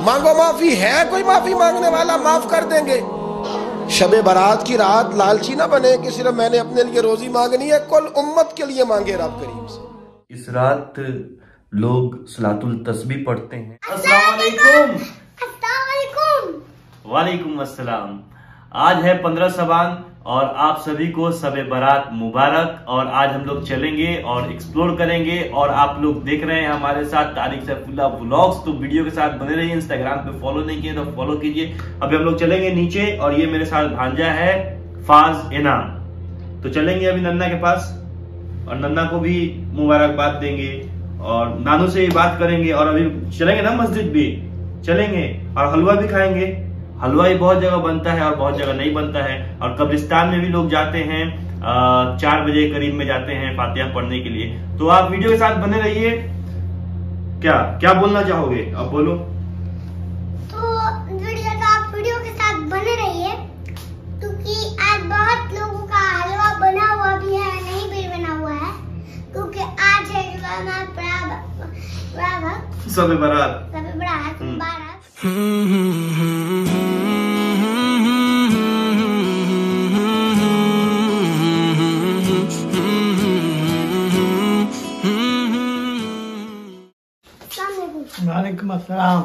मांगो माफी, है कोई माफी मांगने वाला? माफ कर देंगे। शबे बारात की रात लालची ना बने कि सिर्फ मैंने अपने लिए रोजी मांगनी है, कुल उम्मत के लिए मांगे रब करीम से। इस रात लोग सलातुल तस्बीह पढ़ते हैं। अस्सलाम वालेकुम। वालेकुम अस्सलाम। आज है 15 शबान और आप सभी को शबे बारात मुबारक। और आज हम लोग चलेंगे और एक्सप्लोर करेंगे और आप लोग देख रहे हैं हमारे साथ तारिक सैफुल्लाह व्लॉग्स। तो वीडियो के साथ बने रहिए। इंस्टाग्राम पे फॉलो नहीं किए तो फॉलो कीजिए। अभी हम लोग चलेंगे नीचे और ये मेरे साथ भांजा है फाज इनाम। तो चलेंगे अभी नन्ना के पास और नन्ना को भी मुबारकबाद देंगे और नानू से भी बात करेंगे। और अभी चलेंगे ना मस्जिद भी चलेंगे और हलवा भी खाएंगे। हलवा ही बहुत जगह बनता है और बहुत जगह नहीं बनता है। और कब्रिस्तान में भी लोग जाते हैं, 4 बजे करीब में जाते हैं फातिहा पढ़ने के लिए। तो आप वीडियो के साथ बने रहिए। क्या क्या बोलना चाहोगे आप? बोलो। तो आप वीडियो के साथ बने रहिए क्योंकि आज बहुत लोगों का हलवा बना हुआ भी है, नहीं भी बना हुआ है, क्योंकि आज है शबे बारात। वालेकुम अस्सलाम।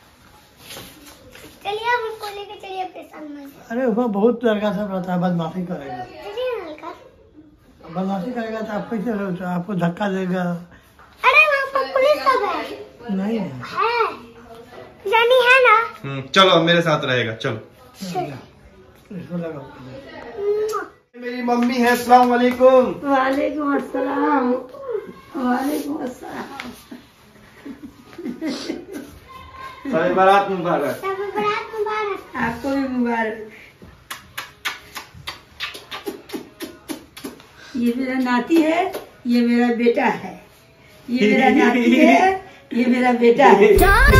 चलिए आप उसको लेके चलिए अपने साथ में। अरे उसमें बहुत लड़का सब रहता है, बदमाशी करेगा। चलिए ना लड़का। बदमाशी करेगा तो आप कैसे रहोगे? आपको धक्का देगा। अरे वहाँ पर पुलिस सब है। नहीं है, जानी है ना। चलो मेरे साथ रहेगा। चलो इसको लगाओ। मेरी मम्मी है। अस्सलाम वालेकुम। वालेकुम अस्सलाम। वालेकुम अस्सलाम। शबे बारात मुबारक। शबे बारात मुबारक। आपको भी मुबारक। ये मेरा नाती है, ये मेरा बेटा है। ये मेरा नाती है, ये मेरा बेटा है।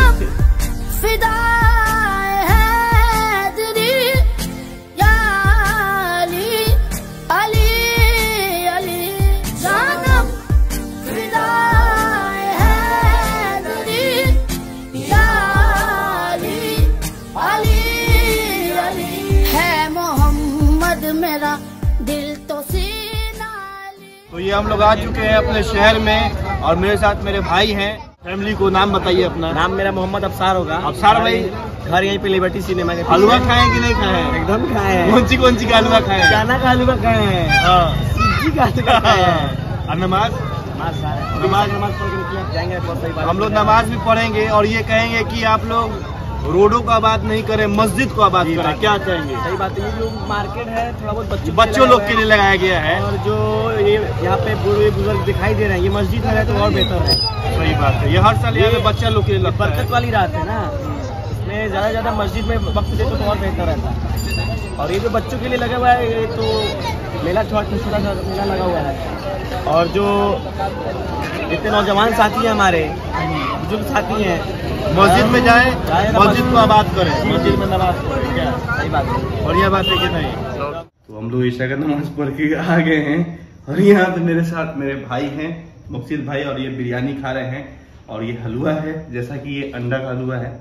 तो ये हम लोग आ चुके हैं अपने शहर में और मेरे साथ मेरे भाई हैं। फैमिली को नाम बताइए अपना। नाम मेरा मोहम्मद अफसार होगा। अफसार भाई, घर यहीं पे लिबर्टी सिनेमा के। हलवा खाए कि नहीं खाए? एकदम खाए हैं। कौन सी का हलवा खाए? चाना का हलवा खाए हैं। सब्जी का हलवा खाए हैं। और नमाज नमाज पढ़ के निकले जाएंगे। बहुत सही बात। हम लोग नमाज भी पढ़ेंगे और ये कहेंगे कि आप लोग रोडों को आबाद नहीं करें, मस्जिद को आबाद करें। क्या कहेंगे? सही बात है। ये जो मार्केट है थोड़ा बहुत बच्चों लोग के लिए लगाया गया है। और जो ये यहाँ पे बूढ़े बुजुर्ग दिखाई दे रहे हैं, ये मस्जिद है तो और बेहतर है। सही बात है। ये हर साल यहाँ पे बच्चा लोग के लिए लगता है। बरकत वाली रात है ना, इसमें ज्यादा से ज्यादा मस्जिद में वक्त दे तो और बेहतर रहता है। और ये जो बच्चों के लिए लगा हुआ है, ये तो मेला छोटा सा मेला लगा हुआ है। और जो इतने नौजवान साथी हैं हमारे, बुजुर्ग साथी हैं, मस्जिद में जाए, मस्जिद को आबाद करें, मस्जिद में नमाज पढ़ें। क्या सही बात है। बढ़िया बात है कि नहीं? तो हम लोग ईशा का नमाज पढ़ के आ गए हैं और यहाँ पे मेरे साथ मेरे भाई हैं, मुक्सिद भाई, और ये बिरयानी खा रहे हैं और ये हलवा है, जैसा कि ये अंडा का हलवा है।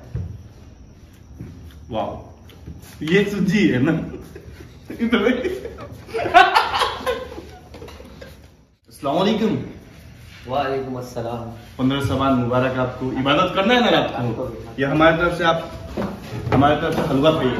वाह, ये सूजी है ना। अस्सलाम वालेकुम। वालेकुम अस्सलाम। 15 शबान मुबारक आपको। इबादत करना है ना रात को, ये हमारी तरफ से आप हमारी तरफ से हलवा खाइए।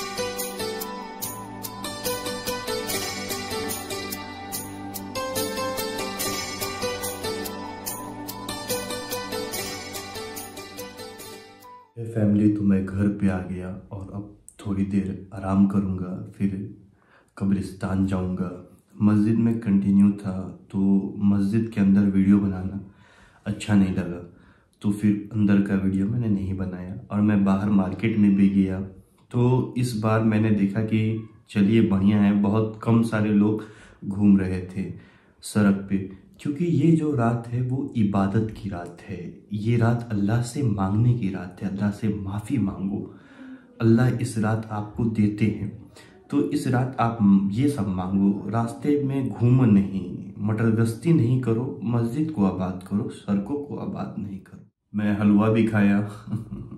फैमिली, तो मैं घर पे आ गया और अब थोड़ी देर आराम करूंगा, फिर कब्रिस्तान जाऊंगा। मस्जिद में कंटिन्यू था तो मस्जिद के अंदर वीडियो बनाना अच्छा नहीं लगा, तो फिर अंदर का वीडियो मैंने नहीं बनाया। और मैं बाहर मार्केट में भी गया तो इस बार मैंने देखा कि चलिए बढ़िया है, बहुत कम सारे लोग घूम रहे थे सड़क पे, क्योंकि ये जो रात है वो इबादत की रात है। ये रात अल्लाह से मांगने की रात है। अल्लाह से माफ़ी मांगो, अल्लाह इस रात आपको देते हैं। तो इस रात आप ये सब मांगो, रास्ते में घूमो नहीं, मटरगश्ती नहीं करो, मस्जिद को आबाद करो, सड़कों को आबाद नहीं करो। मैं हलवा भी खाया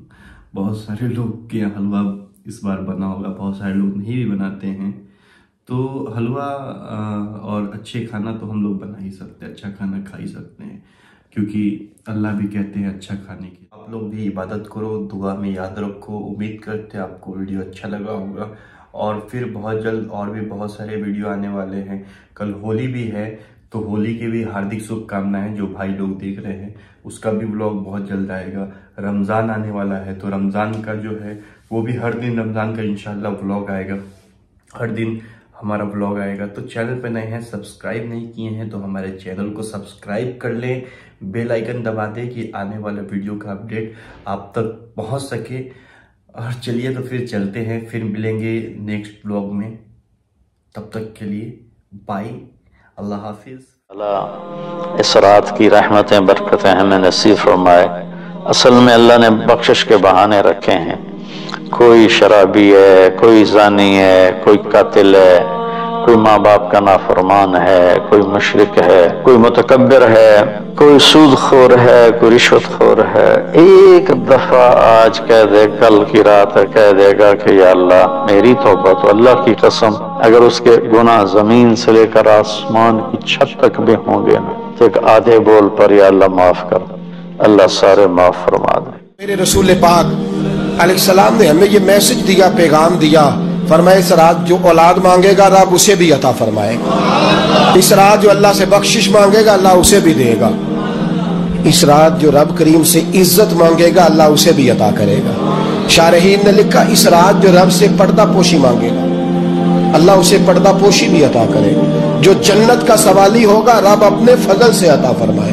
बहुत सारे लोग के यहाँ हलवा इस बार बना होगा, बहुत सारे लोग नहीं भी बनाते हैं। तो हलवा और अच्छे खाना तो हम लोग बना ही सकते हैं, अच्छा खाना खा ही सकते हैं, क्योंकि अल्लाह भी कहते हैं अच्छा खाने की। आप लोग भी इबादत करो, दुआ में याद रखो। उम्मीद करते हैं आपको वीडियो अच्छा लगा होगा, और फिर बहुत जल्द और भी बहुत सारे वीडियो आने वाले हैं। कल होली भी है, तो होली की भी हार्दिक शुभकामनाएं जो भाई लोग देख रहे हैं, उसका भी व्लॉग बहुत जल्द आएगा। रमज़ान आने वाला है, तो रमज़ान का जो है वो भी हर दिन रमज़ान का इंशाल्लाह व्लॉग आएगा, हर दिन हमारा व्लॉग आएगा। तो चैनल पे नए हैं, सब्सक्राइब नहीं किए हैं तो हमारे चैनल को सब्सक्राइब कर लें, बेल आइकन दबा दें कि आने वाले वीडियो का अपडेट आप तक पहुंच सके। और चलिए तो फिर चलते हैं, फिर मिलेंगे नेक्स्ट व्लॉग में। तब तक के लिए बाय, अल्लाह हाफिज। अल्लाह इस रात की रहमतें बरकतें हमें नसीब फरमाए। असल में अल्लाह ने बख्शिश के बहाने रखे हैं। कोई शराबी है, कोई जानी है, कोई कातिल है, कोई माँ बाप का नाफरमान है, कोई मुशरिक है, कोई मुतकब्बिर है, कोई सूदखोर है, कोई रिश्वतखोर है। एक दफा आज कह दे, कल की रात कह देगा कि या अल्लाह मेरी तौबा, तो अल्लाह की कसम अगर उसके गुनाह जमीन से लेकर आसमान की छत तक भी होंगे ना, तो एक आधे बोल पर या अल्लाह माफ कर, अल्लाह सारे माफ फरमा दे। मेरे रसूल पाक अलैहिस्सलाम ने हमें ये मैसेज दिया, पैगाम दिया, फरमाए इस रात जो औलाद मांगेगा रब उसे भी अता फरमाएगा। इस रात जो अल्लाह से बख्शिश मांगेगा अल्लाह उसे भी देगा। इस रात जो रब करीम से इज्जत मांगेगा अल्लाह उसे भी अता करेगा। शारहीन ने लिखा इस रात जो रब से पर्दा पोशी मांगेगा अल्लाह उसे पर्दा पोशी भी अता करेगा। जो जन्नत का सवाली होगा रब अपने फजल से अता फरमाएगा।